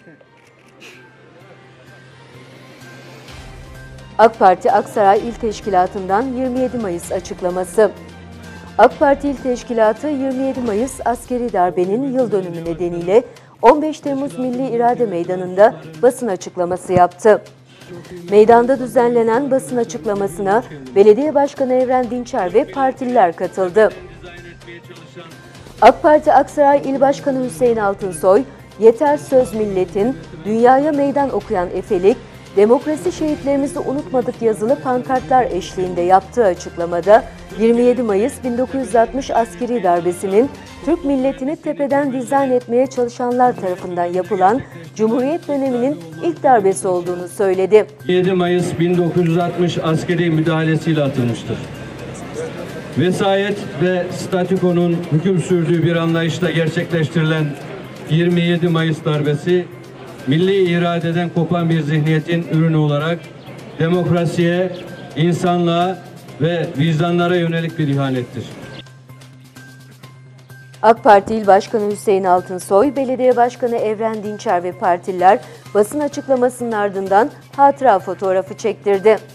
AK Parti Aksaray İl Teşkilatı'ndan 27 Mayıs açıklaması. AK Parti İl Teşkilatı 27 Mayıs askeri darbenin yıl dönümü nedeniyle 15 Temmuz Milli İrade Meydanı'nda basın açıklaması yaptı. Meydanda düzenlenen basın açıklamasına Belediye Başkanı Evren Dinçer ve partililer katıldı. AK Parti Aksaray İl Başkanı Hüseyin Altınsoy, "Yeter söz milletin, dünyaya meydan okuyan efelik, demokrasi şehitlerimizi unutmadık" yazılı pankartlar eşliğinde yaptığı açıklamada 27 Mayıs 1960 askeri darbesinin Türk milletini tepeden dizayn etmeye çalışanlar tarafından yapılan Cumhuriyet döneminin ilk darbesi olduğunu söyledi. 27 Mayıs 1960 askeri müdahalesiyle atılmıştır. Vesayet ve statükonun hüküm sürdüğü bir anlayışla gerçekleştirilen 27 Mayıs darbesi, milli iradeden kopan bir zihniyetin ürünü olarak demokrasiye, insanlığa ve vicdanlara yönelik bir ihanettir. AK Parti İl Başkanı Hüseyin Altınsoy, Belediye Başkanı Evren Dinçer ve partililer basın açıklamasının ardından hatıra fotoğrafı çektirdi.